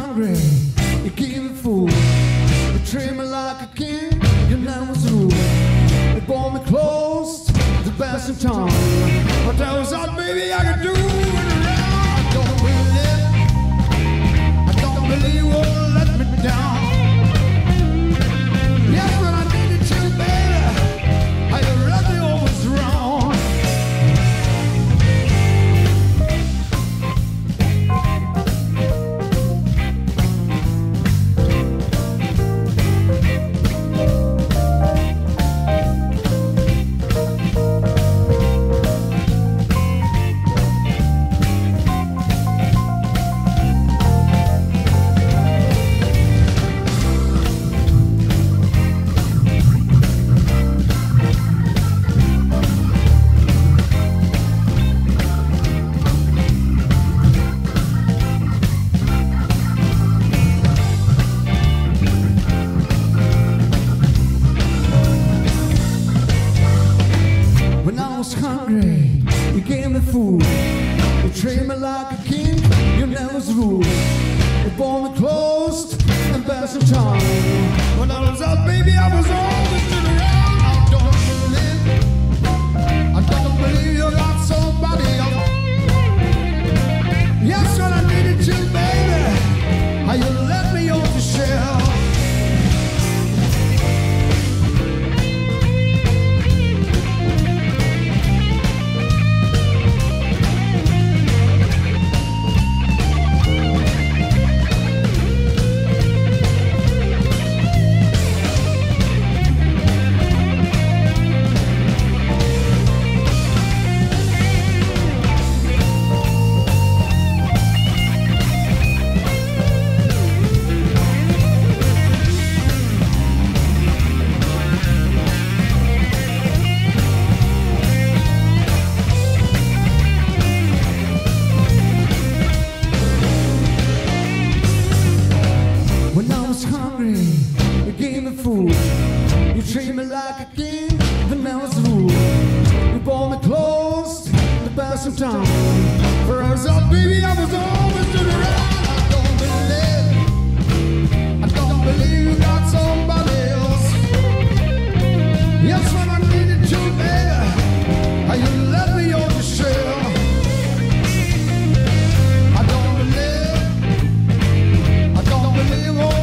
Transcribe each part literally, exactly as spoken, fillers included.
hungry, you gave me food. You treated me like a king, your name was rude. You bore me close to the best in town. But that was all, baby, I could do it around. I don't believe, I don't believe you won't let me down. Yes, when I needed you, baby, how you run me always wrong. Hungry, you gave me food. You treated me like a king, you never was rude. You bore me close and best in town. When I was out, baby, I was always stood around. I don't believe, I don't believe you got somebody else. Yes, when I needed you, baby, how you let me off the shelf. Hungry, you gave me food. You treated me like a king, but now it's rude. You bore me close, the best in town. For us all, baby, I was always stood around. I don't believe, I don't believe you got somebody else. Yes, when I needed you, baby, how you let me on the shelf. I don't believe, I don't believe, oh,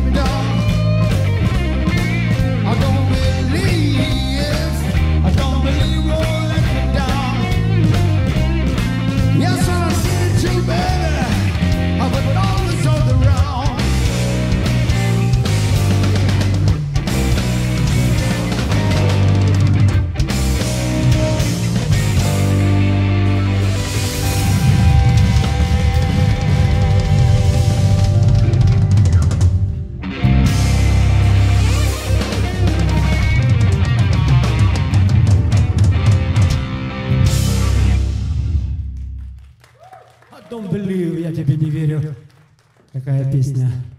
I don't believe, I don't believe you won't let me down. Yes, when I needed you, baby, I would always hold around. Don't believe, я тебе не верю. Какая песня?